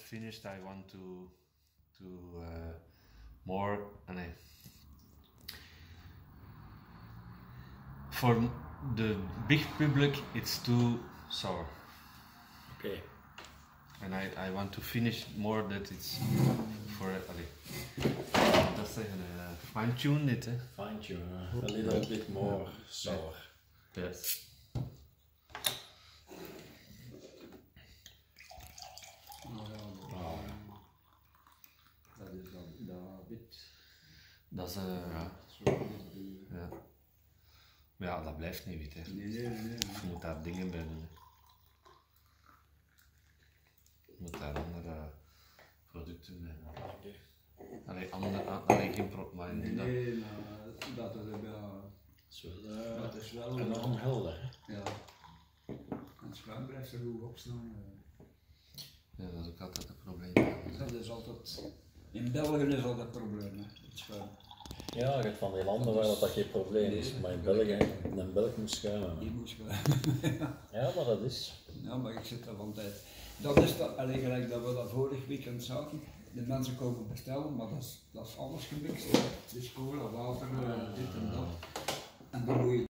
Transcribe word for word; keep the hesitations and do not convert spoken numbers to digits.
finished, I want to to uh, more. And I, for the big public, it's too sour. Okay. And I, I want to finish more that it's for allee, dat zeggen uh, fine tune it, eh? Fine tune, uh, a little bit more yeah. sour. Yes. Oh, dat is dan dat wit. Dat is uh, ja. Ja. Maar ja, dat blijft niet wit, hè. Nee, nee, nee, nee. Je moet daar dingen bij doen. Hè. Je moet daar andere producten bij doen. Okay. Allee, andere, allee, geen pro, maar Nee, dat... nee, maar dat is ja. Is wel, uh, dat is wel enorm uh, helder. Ja. En het schuim blijft er goed opstaan. Ja, dat is ook altijd een probleem. Dat is altijd. In België is dat het probleem, hè, het schuim. Ja, je hebt van die landen waar dat, dat geen probleem is, maar in België, een Belg moet schuimen. Die moet schuimen. Ja, maar dat is. Ja, maar ik zit daar van tijd. Dat is dat, alleen gelijk dat we dat vorig weekend zaten. De mensen komen bestellen, maar dat is, dat is alles gemixt. Het is cola, water, dit en dat. En dan moet je